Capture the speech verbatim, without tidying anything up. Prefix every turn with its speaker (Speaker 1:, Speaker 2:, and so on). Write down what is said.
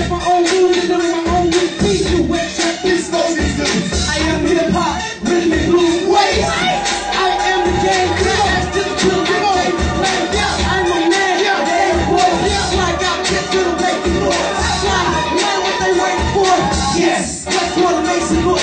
Speaker 1: make my own music, do my own new beats. You wet shit, these folks is loose. I am hip hop, rhythm and blues. Wait, I am the game. That's just to the game. I'm a man, damn boy. Like I get to the making noise. Like, man, what they waiting for? Yes, let's wanna make some noise.